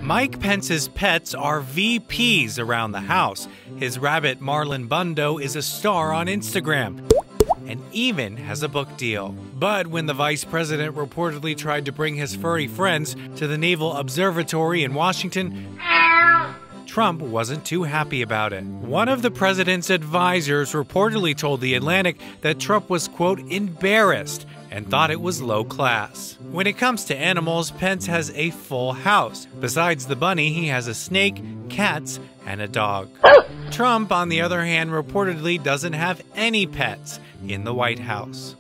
Mike Pence's pets are VPs around the house. His rabbit Marlon Bundo is a star on Instagram and even has a book deal. But when the vice president reportedly tried to bring his furry friends to the Naval Observatory in Washington, Trump wasn't too happy about it. One of the president's advisors reportedly told The Atlantic that Trump was, quote, embarrassed and thought it was low class. When it comes to animals, Pence has a full house. Besides the bunny, he has a snake, cats, and a dog. Trump, on the other hand, reportedly doesn't have any pets in the White House.